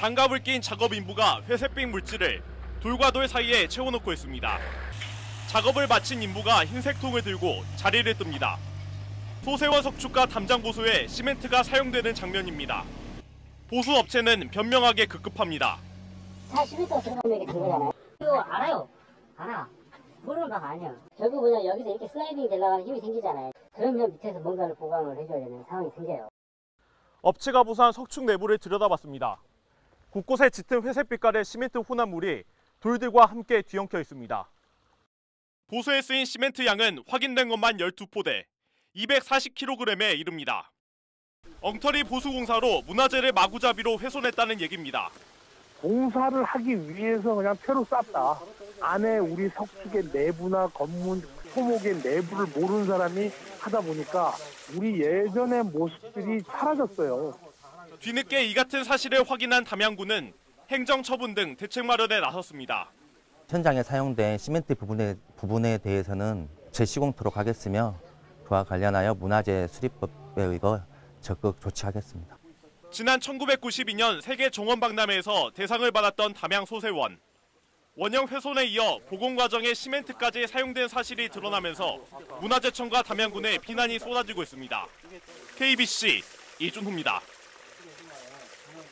장갑을 낀 작업 인부가 회색빛 물질을 돌과 돌 사이에 채워넣고 있습니다. 작업을 마친 인부가 흰색 통을 들고 자리를 뜹니다. 소세원 석축과 담장 보수에 시멘트가 사용되는 장면입니다. 보수 업체는 변명하기에 급급합니다. 차 시멘트가 들어가면 이렇게 된 거잖아요. 이거 알아요. 알아. 모르는 바가 아니야. 결국 그냥 여기서 이렇게 슬라이딩 되려면 힘이 생기잖아요. 그러면 밑에서 뭔가를 보강을 해줘야 되는 상황이 생겨요. 업체가 보수한 석축 내부를 들여다봤습니다. 곳곳에 짙은 회색 빛깔의 시멘트 혼합물이 돌들과 함께 뒤엉켜 있습니다. 보수에 쓰인 시멘트 양은 확인된 것만 12포대, 240kg에 이릅니다. 엉터리 보수 공사로 문화재를 마구잡이로 훼손했다는 얘기입니다. 공사를 하기 위해서 그냥 퇴로 쌌다. 안에 우리 석축의 내부나 건물, 토목의 내부를 모르는 사람이 하다 보니까 우리 예전의 모습들이 사라졌어요. 뒤늦게 이 같은 사실을 확인한 담양구는 행정처분 등 대책 마련에 나섰습니다. 현장에 사용된 시멘트 부분에 대해서는 재시공토록 하겠으며 그와 관련하여 문화재 수립법에 의거 적극 조치하겠습니다. 지난 1992년 세계 종원박람회에서 대상을 받았던 담양 소세원. 원형 훼손에 이어 복원 과정에 시멘트까지 사용된 사실이 드러나면서 문화재청과 담양군의 비난이 쏟아지고 있습니다. KBC 이준호입니다.